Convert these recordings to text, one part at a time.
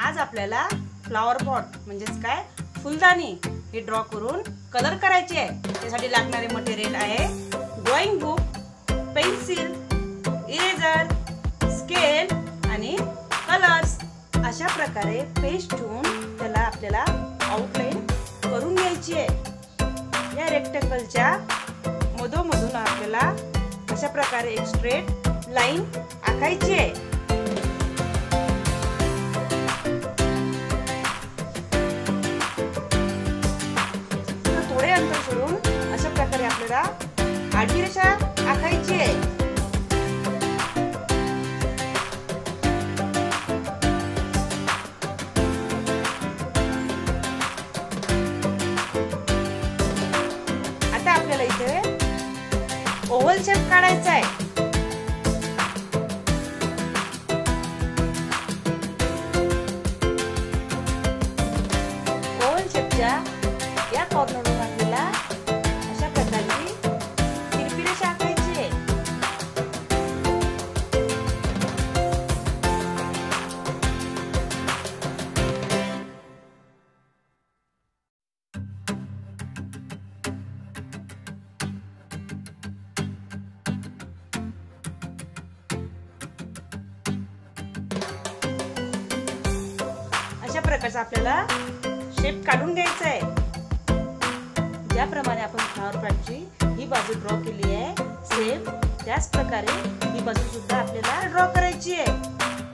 आज आपल्याला flower pot म्हणजेच काय फुलदाणी हे ड्रॉ करून कलर करायचे आहे। त्यासाठी लागणारे मटेरियल आहे drawing book, pencil, eraser, scale आणि कलर्स। अशा प्रकारे पेज ठेवून त्याला आपल्याला आउटलाइन करून घ्यायची आहे। या रेक्टेंगलच्या मधोमधून आपल्याला अशा प्रकारे एक स्ट्रेट लाईन आखायची आहे। थोडे अंतर सोडून अशा प्रकारे आपल्याला आडवी रेषा आखायची आहे। आता आपल्याला इथे ओव्हल शेप काढायचा आहे। ओव्हल शेपच्या या कॉर्नरवरून आपल्याला अशा प्रकारची तिरपी रेषा आखायची आहे। अशा प्रकारचा आपल्याला शेप काढून घ्यायचा आहे। ज्याप्रमाणे आपण फ्लावर पॉटची ही बाजू ड्रॉ केली आहे सेम त्याच प्रकारे ही बाजू सुद्धा आपल्याला ड्रॉ करायची आहे।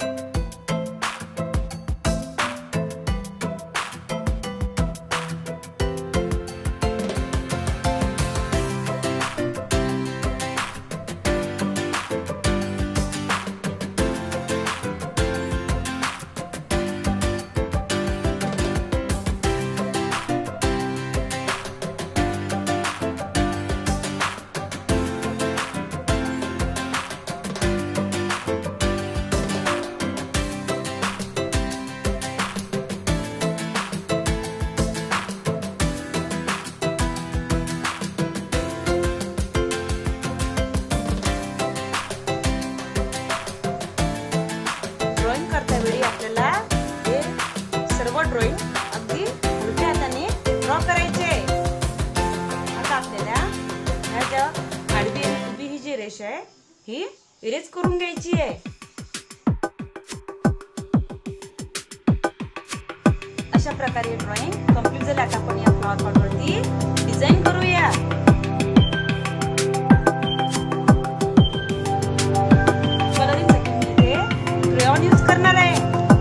ड्रॉइंग करतावेळी आपल्याला हे सर्व ड्रॉइंग अगदी उलट्या हाताने ड्रॉ करायचे आहे। आता आपल्याला ह्या ज्या आडवी उभी ही जी रेषा आहे ही इरेज करून घ्यायची आहे। अशा प्रकारे ड्रॉइंग कंप्लीट झाली। आता आपण या फ्लावर पॉट वरती डिझाइन करूया। यूज करणार आहे।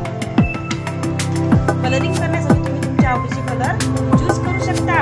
कलरिंग करण्यासाठी तुम्ही तुमच्या आवडीचे कलर चूज करू शकता।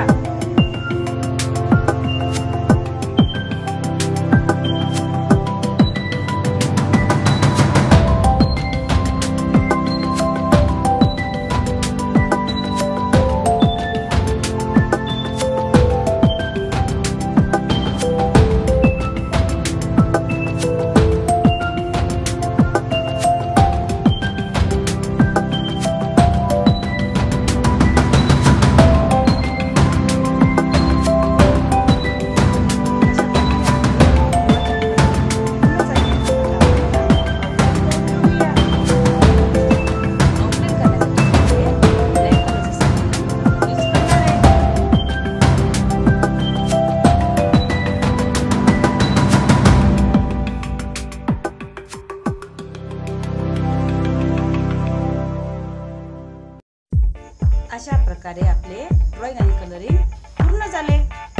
अशा प्रकारे आपले ड्रॉइंग आणि कलरिंग पूर्ण झाले।